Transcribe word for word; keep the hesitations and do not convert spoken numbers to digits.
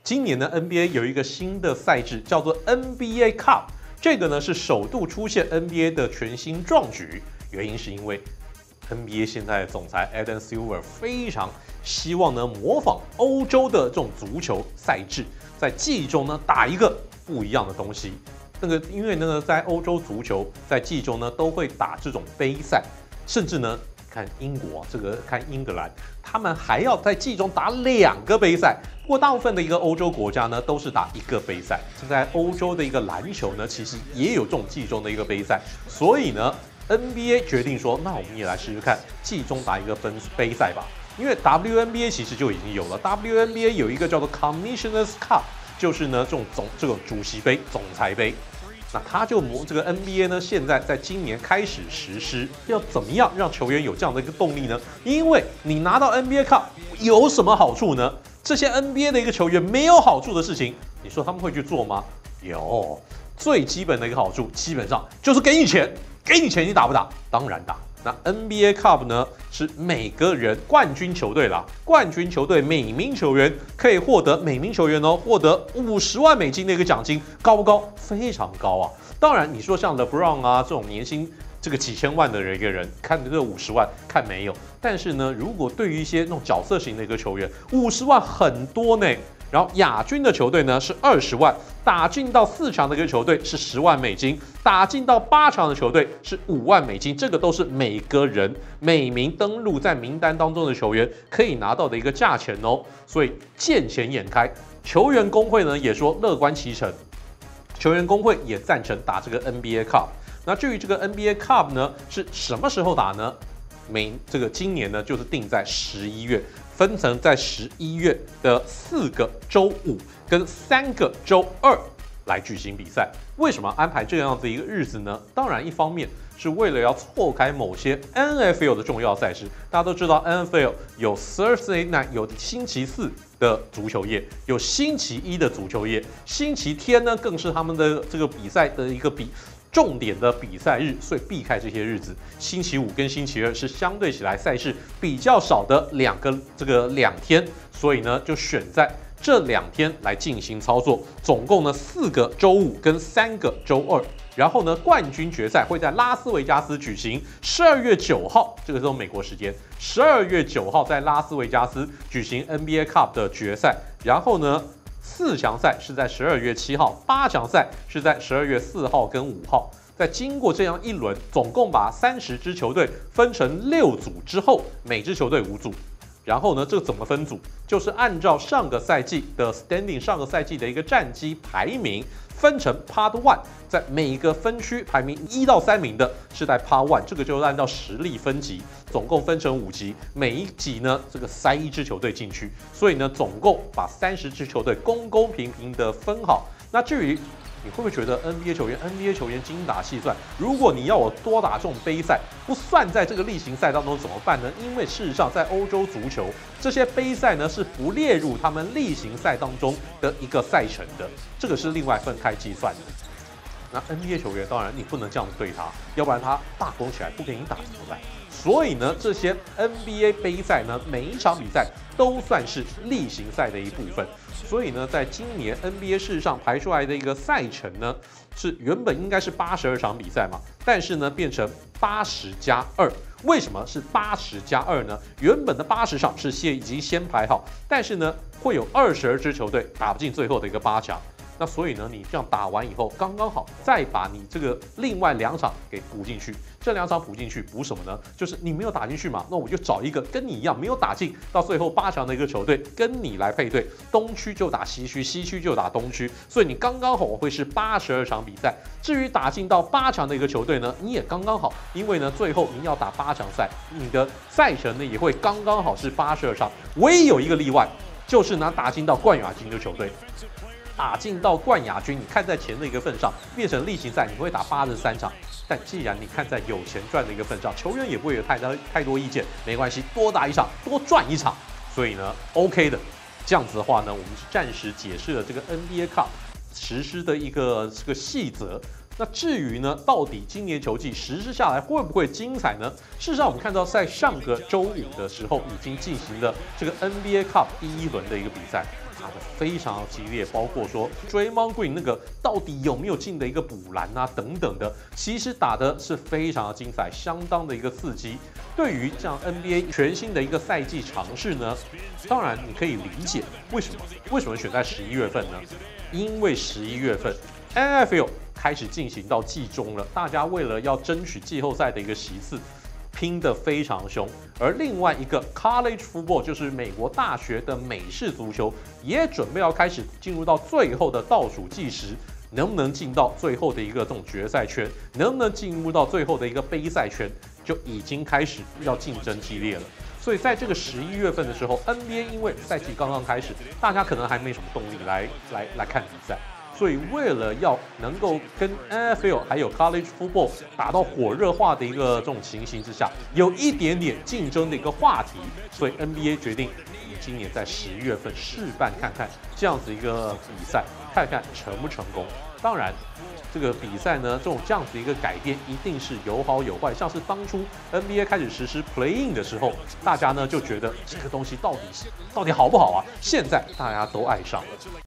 今年的 N B A 有一个新的赛制，叫做 N B A Cup。这个呢是首度出现 N B A 的全新壮举，原因是因为 N B A 现在的总裁 Adam Silver 非常希望呢模仿欧洲的这种足球赛制，在季中呢打一个不一样的东西。那个因为那个在欧洲足球在季中呢都会打这种杯赛，甚至呢。看英国，这个看英格兰，他们还要在季中打两个杯赛。不过大部分的一个欧洲国家呢，都是打一个杯赛。在欧洲的一个篮球呢，其实也有这种季中的一个杯赛。所以呢 ，N B A 决定说，那我们也来试试看季中打一个分杯赛吧。因为 W N B A 其实就已经有了 ，W N B A 有一个叫做 Commissioners Cup， 就是呢这种总这种主席杯、总裁杯。那他就模这个 N B A 呢，现在在今年开始实施，要怎么样让球员有这样的一个动力呢？因为你拿到 N B A Cup 有什么好处呢？这些 N B A 的一个球员没有好处的事情，你说他们会去做吗？有，最基本的一个好处，基本上就是给你钱，给你钱你打不打？当然打。那 N B A Cup 呢，是每个人冠军球队啦，冠军球队每名球员可以获得每名球员哦获得五十万美金的一个奖金，高不高？非常高啊！当然，你说像 LeBron 啊这种年薪这个几千万的人一个人，看这五十万看没有？但是呢，如果对于一些那种角色型的一个球员，五十万很多呢。然后亚军的球队呢是二十万，打进到四强的一个球队是十万美金，打进到八强的球队是五万美金，这个都是每个人每名登录在名单当中的球员可以拿到的一个价钱哦。所以见钱眼开，球员工会呢也说乐观其成，球员工会也赞成打这个 N B A Cup。那至于这个 N B A Cup 呢是什么时候打呢？每这个今年呢就是定在十一月。分成在十一月的四个周五跟三个周二来举行比赛。为什么安排这样子一个日子呢？当然，一方面是为了要错开某些 N F L 的重要赛事。大家都知道 N F L 有 Thursday night， 有星期四的足球夜，有星期一的足球夜，星期天呢更是他们的这个比赛的一个比。重点的比赛日，所以避开这些日子。星期五跟星期二是相对起来赛事比较少的两个这个两天，所以呢就选在这两天来进行操作。总共呢四个周五跟三个周二，然后呢冠军决赛会在拉斯维加斯举行，十二月九号，这个是美国时间，十二月九号在拉斯维加斯举行 N B A Cup 的决赛，然后呢。四强赛是在十二月七号，八强赛是在十二月四号跟五号。在经过这样一轮，总共把三十支球队分成六组之后，每支球队五组。然后呢，这个怎么分组？就是按照上个赛季的 standing， 上个赛季的一个战绩排名，分成 Part One， 在每一个分区排名一到三名的是在 Part One， 这个就按照实力分级，总共分成五级，每一级呢这个塞一支球队进去，所以呢总共把三十支球队公公平平的分好。那至于你会不会觉得 N B A 球员 N B A 球员精打细算？如果你要我多打这种杯赛，不算在这个例行赛当中怎么办呢？因为事实上，在欧洲足球这些杯赛呢是不列入他们例行赛当中的一个赛程的，这个是另外分开计算的。那 N B A 球员当然你不能这样对他，要不然他大攻起来不给你打怎么办？所以呢，这些 N B A 杯赛呢，每一场比赛都算是例行赛的一部分。所以呢，在今年 N B A 事实上排出来的一个赛程呢，是原本应该是八十二场比赛嘛，但是呢变成八十加二。为什么是八十加二呢？原本的八十场是先已经先排好，但是呢会有二十二支球队打不进最后的一个八强。那所以呢，你这样打完以后，刚刚好再把你这个另外两场给补进去。这两场补进去补什么呢？就是你没有打进去嘛，那我就找一个跟你一样没有打进到最后八强的一个球队跟你来配对，东区就打西区，西区就打东区，所以你刚刚好会是八十二场比赛。至于打进到八强的一个球队呢，你也刚刚好，因为呢最后你要打八强赛，你的赛程呢也会刚刚好是八十二场。唯一有一个例外，就是拿打进到冠亚军的球队。打进到冠亚军，你看在钱的一个份上，变成例行赛你会打八十三场。但既然你看在有钱赚的一个份上，球员也不会有太多太多意见，没关系，多打一场，多赚一场。所以呢 ，OK 的。这样子的话呢，我们是暂时解释了这个 N B A Cup 实施的一个这个细则。那至于呢，到底今年球季实施下来会不会精彩呢？事实上，我们看到在上个周五的时候已经进行了这个 N B A Cup 第一轮的一个比赛。 打得非常激烈，包括说 Draymond Green 那个到底有没有进的一个补篮啊等等的，其实打的是非常的精彩，相当的一个刺激。对于这样 N B A 全新的一个赛季尝试呢，当然你可以理解为什么为什么选在十一月份呢？因为十一月份 N F L 开始进行到季中了，大家为了要争取季后赛的一个席次，拼得非常凶。而另外一个 College Football 就是美国大学的美式足球，也准备要开始进入到最后的倒数计时。能不能进到最后的一个这种决赛圈，能不能进入到最后的一个杯赛圈，就已经开始要竞争激烈了。所以在这个十一月份的时候 ，N B A 因为赛季刚刚开始，大家可能还没什么动力来来来看比赛，所以为了要能够跟 N F L 还有 College Football 打到火热化的一个这种情形之下，有一点点竞争的一个话题，所以 N B A 决定今年在十一月份试办看看这样子一个比赛，看看成不成功。当然，这个比赛呢，这种这样子一个改变一定是有好有坏。像是当初 N B A 开始实施 Play-in 的时候，大家呢就觉得这个东西到底是到底好不好啊？现在大家都爱上了。